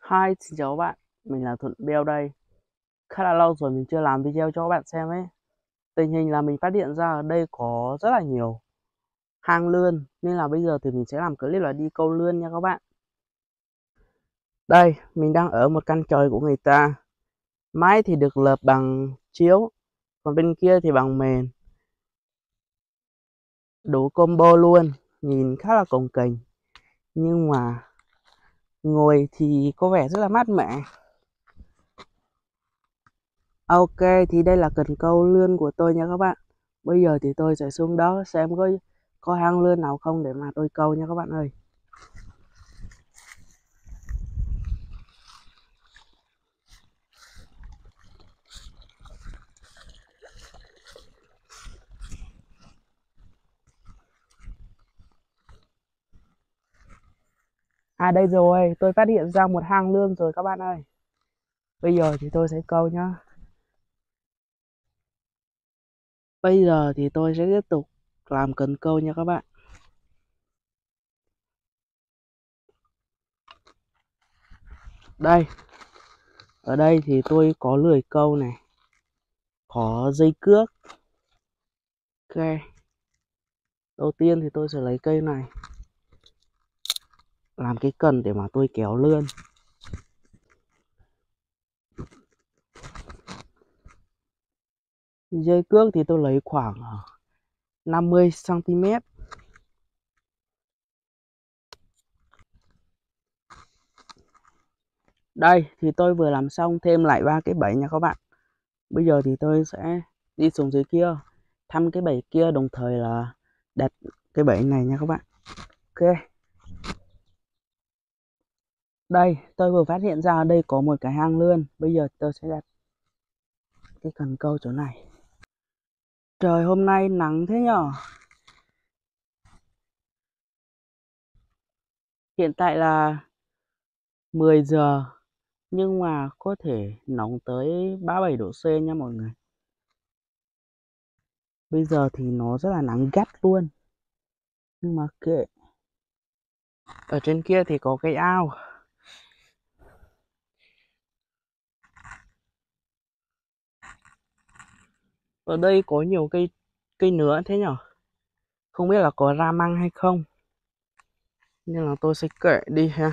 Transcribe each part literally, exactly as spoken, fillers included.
Hi, xin chào các bạn, mình là Thuận Beo đây. Khá là lâu rồi mình chưa làm video cho các bạn xem ấy. Tình hình là mình phát hiện ra ở đây có rất là nhiều hang lươn, nên là bây giờ thì mình sẽ làm clip là đi câu lươn nha các bạn. Đây, mình đang ở một căn chòi của người ta. Mái thì được lợp bằng chiếu, còn bên kia thì bằng mền. Đủ combo luôn, nhìn khá là cồng kềnh. Nhưng mà ngồi thì có vẻ rất là mát mẻ. Ok, thì đây là cần câu lươn của tôi nha các bạn. Bây giờ thì tôi sẽ xuống đó xem có có hang lươn nào không để mà tôi câu nha các bạn ơi. À đây rồi, tôi phát hiện ra một hang lươn rồi các bạn ơi. Bây giờ thì tôi sẽ câu nhá. Bây giờ thì tôi sẽ tiếp tục làm cần câu nha các bạn. Đây, ở đây thì tôi có lưỡi câu này, có dây cước. Ok, đầu tiên thì tôi sẽ lấy cây này làm cái cần để mà tôi kéo lươn. Dây cước thì tôi lấy khoảng năm mươi xăng ti mét. Đây thì tôi vừa làm xong thêm lại ba cái bẫy nha các bạn. Bây giờ thì tôi sẽ đi xuống dưới kia thăm cái bẫy kia, đồng thời là đặt cái bẫy này nha các bạn. Ok, đây tôi vừa phát hiện ra ở đây có một cái hang lươn. Bây giờ tôi sẽ đặt cái cần câu chỗ này. Trời hôm nay nắng thế nhở. Hiện tại là mười giờ nhưng mà có thể nóng tới ba mươi bảy độ C nha mọi người. Bây giờ thì nó rất là nắng gắt luôn, nhưng mà kệ. Ở trên kia thì có cái ao. Ở đây có nhiều cây cây nữa thế nhở. Không biết là có ra măng hay không, nên là tôi sẽ kệ đi ha.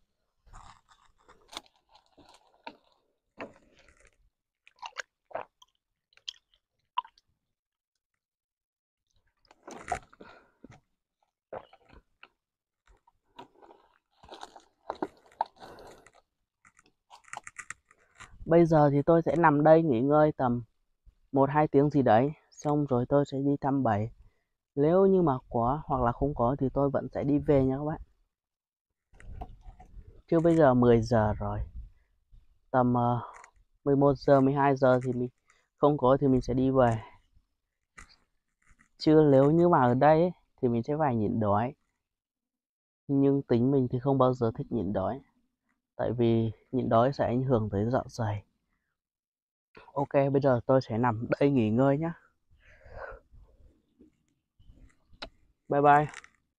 Bây giờ thì tôi sẽ nằm đây nghỉ ngơi tầm một hai tiếng gì đấy, xong rồi tôi sẽ đi thăm bẫy. Nếu như mà có hoặc là không có thì tôi vẫn sẽ đi về nha các bạn. Chứ bây giờ mười giờ rồi, tầm uh, mười một giờ mười hai giờ thì mình không có thì mình sẽ đi về. Chứ nếu như mà ở đây ấy, thì mình sẽ phải nhịn đói. Nhưng tính mình thì không bao giờ thích nhịn đói, tại vì nhịn đói sẽ ảnh hưởng tới dạ dày. Ok, bây giờ tôi sẽ nằm đây nghỉ ngơi nhé. Bye bye.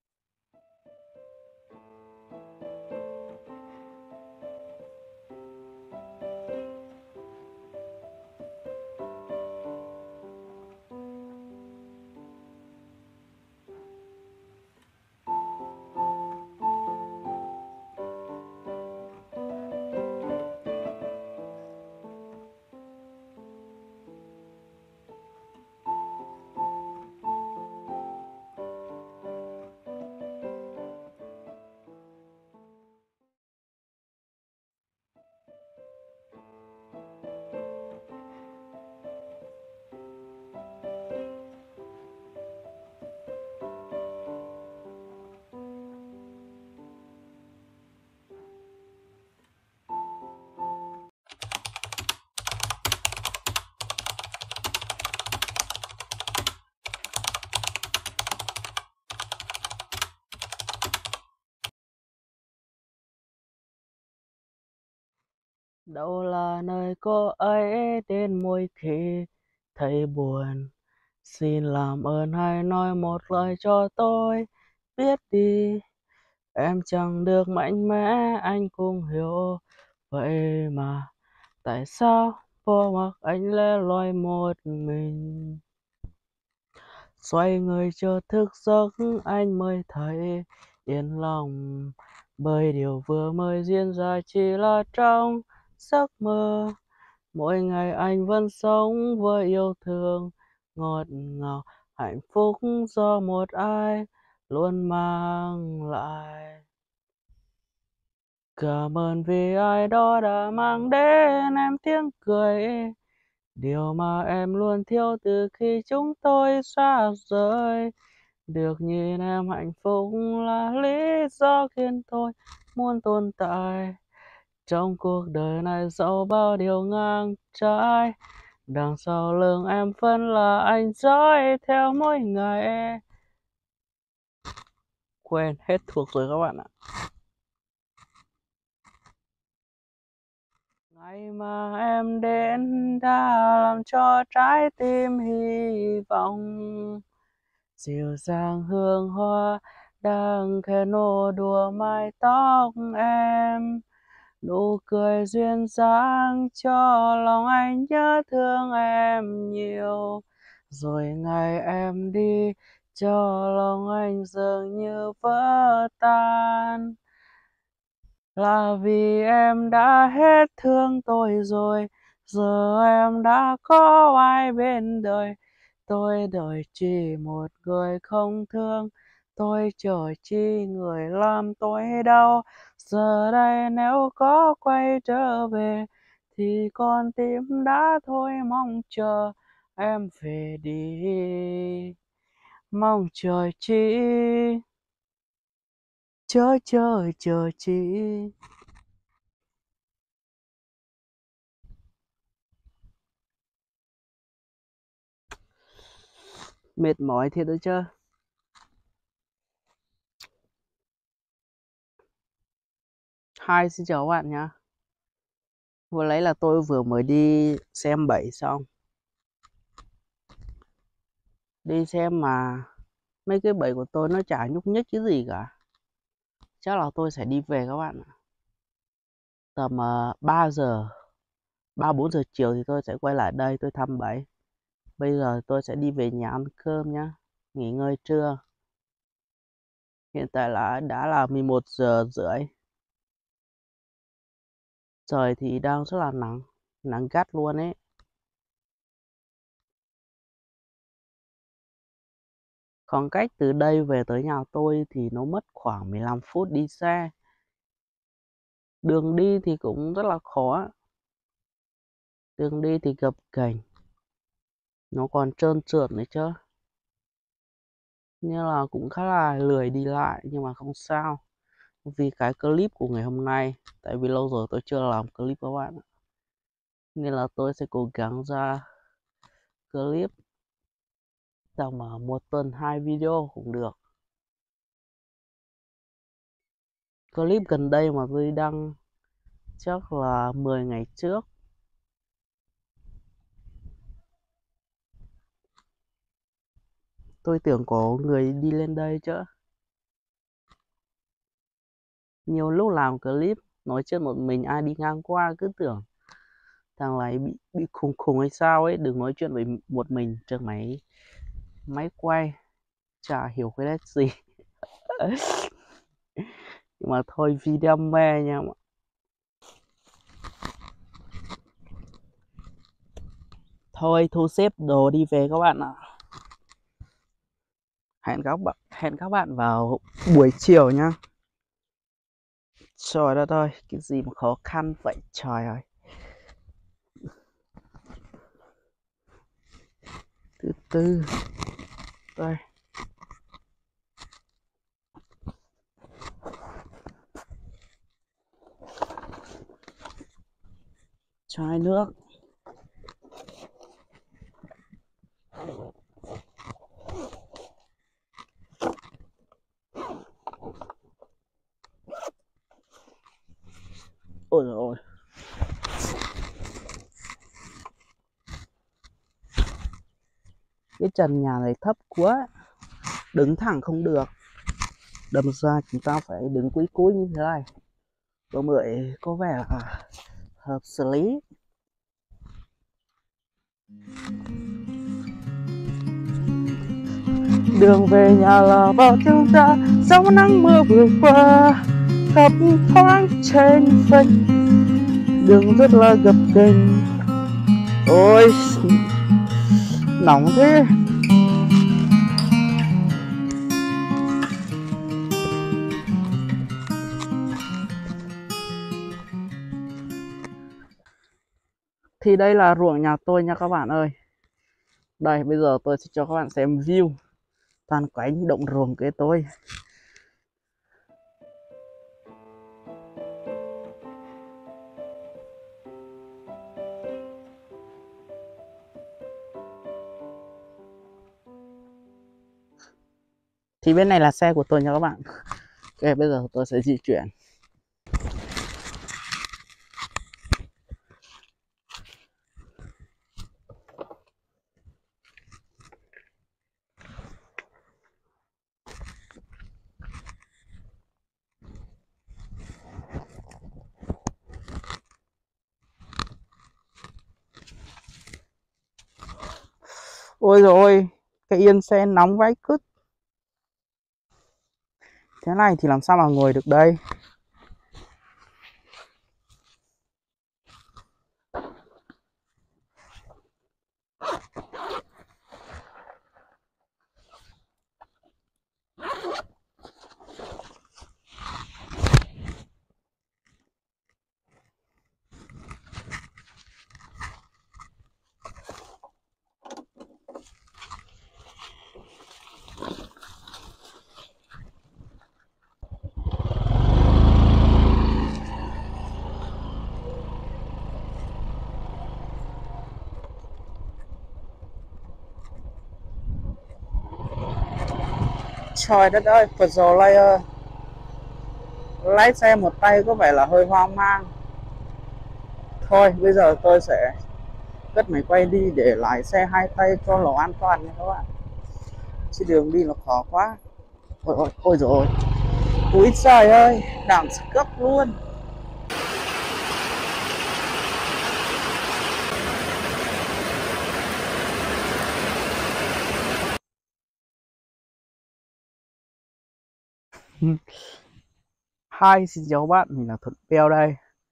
Đâu là nơi cô ấy đến mỗi khi thấy buồn. Xin làm ơn hãy nói một lời cho tôi biết đi. Em chẳng được mạnh mẽ, anh cũng hiểu. Vậy mà tại sao bỏ mặc anh lẻ loi một mình? Xoay người chưa thức giấc anh mới thấy yên lòng, bởi điều vừa mới diễn ra chỉ là trong giấc mơ. Mỗi ngày anh vẫn sống với yêu thương ngọt ngào, hạnh phúc do một ai luôn mang lại. Cảm ơn vì ai đó đã mang đến em tiếng cười, điều mà em luôn thiếu từ khi chúng tôi xa rời. Được nhìn em hạnh phúc là lý do khiến tôi muốn tồn tại trong cuộc đời này, dẫu bao điều ngang trái. Đằng sau lưng em vẫn là anh dõi theo mỗi ngày. Quên hết thuộc rồi các bạn ạ. Ngày mà em đến đã làm cho trái tim hy vọng, dịu dàng hương hoa đang khẽ nô đùa mái tóc em. Nụ cười duyên dáng cho lòng anh nhớ thương em nhiều. Rồi ngày em đi cho lòng anh dường như vỡ tan, là vì em đã hết thương tôi rồi. Giờ em đã có ai bên đời, tôi đợi chỉ một người không thương. Tôi chờ chi người làm tôi đau. Giờ đây nếu có quay trở về thì con tim đã thôi mong chờ em về đi. Mong chờ chi, chờ chờ chờ chi. Mệt mỏi thiệt đấy chứ. Hi, xin chào các bạn nhé. Vừa lấy là tôi vừa mới đi xem bẫy xong. Đi xem mà mấy cái bẫy của tôi nó chả nhúc nhích cái gì cả. Chắc là tôi sẽ đi về các bạn ạ. Tầm uh, ba giờ, ba bốn giờ chiều thì tôi sẽ quay lại đây tôi thăm bẫy. Bây giờ tôi sẽ đi về nhà ăn cơm nhá, nghỉ ngơi trưa. Hiện tại là đã là mười một giờ rưỡi. Trời thì đang rất là nắng, nắng gắt luôn ấy. Khoảng cách từ đây về tới nhà tôi thì nó mất khoảng mười lăm phút đi xe. Đường đi thì cũng rất là khó. Đường đi thì gập ghềnh, nó còn trơn trượt nữa chứ. Nên là cũng khá là lười đi lại, nhưng mà không sao. Vì cái clip của ngày hôm nay, tại vì lâu rồi tôi chưa làm clip các bạn, nên là tôi sẽ cố gắng ra clip tầm một tuần hai video cũng được. Clip gần đây mà tôi đăng chắc là mười ngày trước. Tôi tưởng có người đi lên đây chứ. Nhiều lúc làm clip nói chuyện một mình, ai đi ngang qua cứ tưởng thằng này bị bị khùng khùng hay sao ấy, đừng nói chuyện với một mình trên máy máy quay, chả hiểu cái đấy gì. Nhưng mà thôi, vì đam mê nha. Thôi thu xếp đồ đi về các bạn ạ. Hẹn các bạn hẹn các bạn vào buổi chiều nhá. Trời đất ơi, cái gì mà khó khăn vậy trời ơi. Thứ tư đây. Chai nước. Ôi dồi ôi. Cái trần nhà này thấp quá, đứng thẳng không được, đâm ra chúng ta phải đứng cúi cúi như thế này. Bữa bưởi có vẻ là hợp xử lý. Đường về nhà là bao chúng ta, dẫu nắng mưa vừa qua, khắp thoáng tranh vênh, đường rất là gập ghềnh. Ôi nóng thế. Thì đây là ruộng nhà tôi nha các bạn ơi. Đây bây giờ tôi sẽ cho các bạn xem view toàn cảnh động ruộng kế tôi. Thì bên này là xe của tôi nha các bạn. Ok, bây giờ tôi sẽ di chuyển. Ôi rồi cái yên xe nóng vãi cứt. Thế này thì làm sao mà ngồi được đây. Trời đất ơi, vừa rồi lái, lái xe một tay có vẻ là hơi hoang mang. Thôi bây giờ tôi sẽ cất máy quay đi để lái xe hai tay cho nó an toàn nha các bạn. Chứ đường đi nó khó quá. Ôi ôi ôi rồi. Úi trời ơi, đẳng cấp luôn. Hi, xin chào các bạn, mình là Thuận Peo đây.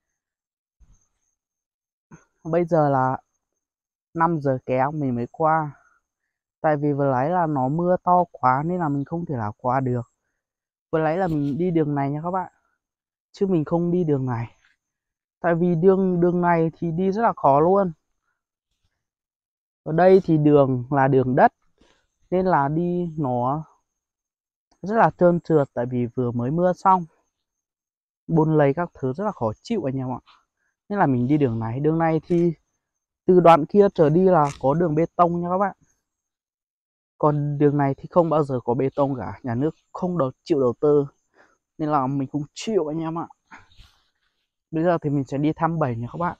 Bây giờ là năm giờ kéo mình mới qua. Tại vì vừa nãy là nó mưa to quá nên là mình không thể nào qua được. Vừa nãy là mình đi đường này nha các bạn, chứ mình không đi đường này. Tại vì đường đường này thì đi rất là khó luôn. Ở đây thì đường là đường đất nên là đi nó rất là trơn trượt, tại vì vừa mới mưa xong, bùn lầy các thứ rất là khó chịu anh em ạ. Nên là mình đi đường này. Đường này thì từ đoạn kia trở đi là có đường bê tông nha các bạn. Còn đường này thì không bao giờ có bê tông cả, nhà nước không đầu chịu đầu tư nên là mình cũng chịu anh em ạ. Bây giờ thì mình sẽ đi thăm bể nha các bạn.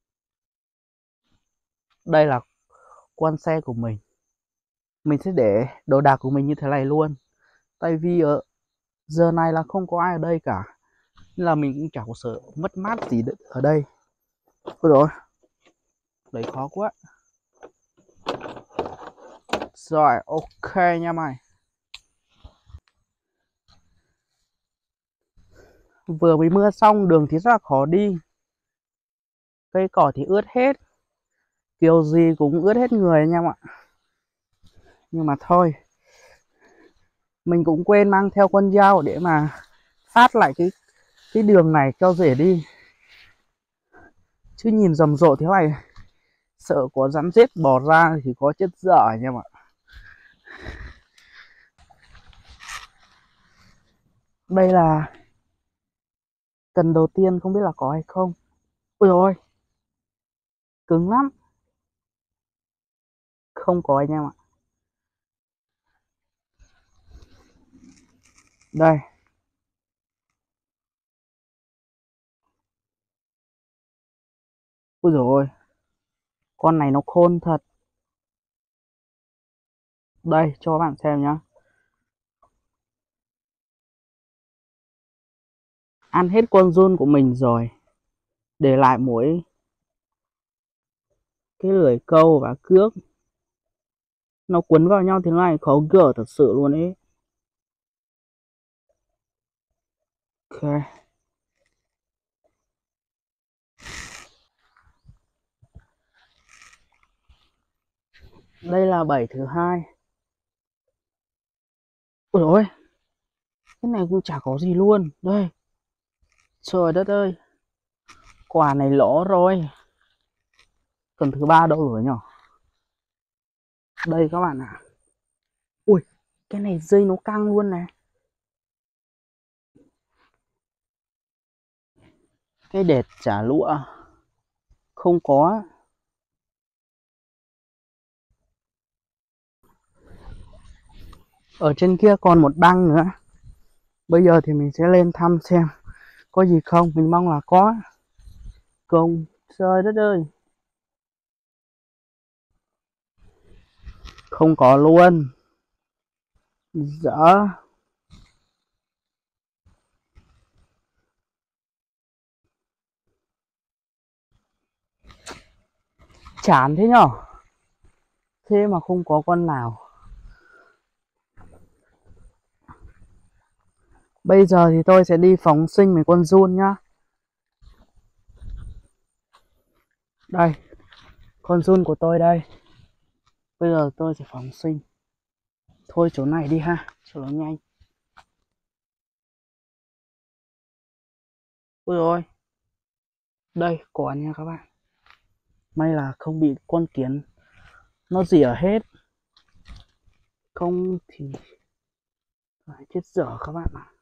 Đây là quan xe của mình. Mình sẽ để đồ đạc của mình như thế này luôn. Tại vì ở giờ này là không có ai ở đây cả, nên là mình cũng chẳng có sợ mất mát gì ở đây. Ôi rồi, đấy khó quá. Rồi, ok nha mày. Vừa mới mưa xong, đường thì rất là khó đi. Cây cỏ thì ướt hết. Kiểu gì cũng ướt hết người anh em ạ. Nhưng mà thôi, mình cũng quên mang theo con dao để mà phát lại cái cái đường này cho dễ đi. Chứ nhìn rầm rộ thế này, sợ có rắn rết bò ra thì có chết dở anh em ạ. Đây là cần đầu tiên, không biết là có hay không. Ôi ôi, cứng lắm. Không có anh em ạ. Đây. Ôi dồi ôi, con này nó khôn thật. Đây, cho các bạn xem nhá. Ăn hết con giun của mình rồi, để lại mỗi cái lưỡi câu và cước. Nó quấn vào nhau thế này khó gỡ thật sự luôn ấy. Ok. Đây là bảy thứ hai. Ôi ôi, cái này cũng chả có gì luôn. Đây, trời đất ơi, quả này lỗ rồi. Cần thứ ba đâu rồi nhỉ? Đây các bạn ạ. À. Ui, cái này dây nó căng luôn này. Cái đệt chả lụa không có. Ở trên kia còn một băng nữa. Bây giờ thì mình sẽ lên thăm xem có gì không. Mình mong là có. Công, trời đất ơi, không có luôn. Dở. Chán thế nhở. Thế mà không có con nào. Bây giờ thì tôi sẽ đi phóng sinh mấy con giun nhá. Đây, con giun của tôi đây. Bây giờ tôi sẽ phóng sinh. Thôi chỗ này đi ha, cho nó nhanh. Ôi ôi, đây có nha các bạn. May là không bị con kiến nó rỉa hết. Không thì phải chết dở các bạn ạ.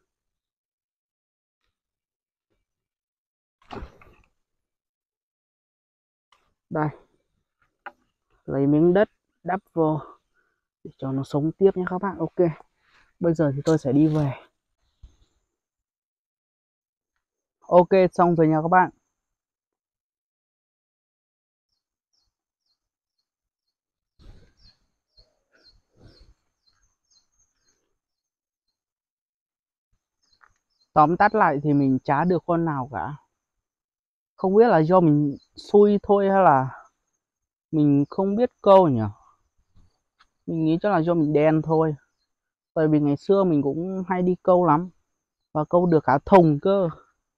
Đây, lấy miếng đất đắp vô để cho nó sống tiếp nhé các bạn. Ok, bây giờ thì tôi sẽ đi về. Ok, xong rồi nha các bạn. Tóm tắt lại thì mình chả được con nào cả. Không biết là do mình xui thôi hay là mình không biết câu nhỉ. Mình nghĩ chắc là do mình đen thôi. Tại vì ngày xưa mình cũng hay đi câu lắm. Và câu được cả thùng cơ.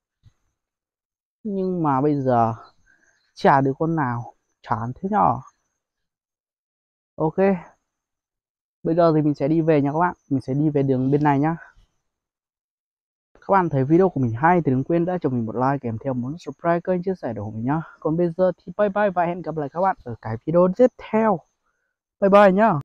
Nhưng mà bây giờ chả được con nào. Chán thế nhở. Ok, bây giờ thì mình sẽ đi về nha các bạn. Mình sẽ đi về đường bên này nhá. Các bạn thấy video của mình hay thì đừng quên đã cho mình một like kèm theo một subscribe kênh, chia sẻ của mình nhá. Còn bây giờ thì bye bye và hẹn gặp lại các bạn ở cái video tiếp theo. Bye bye nhá.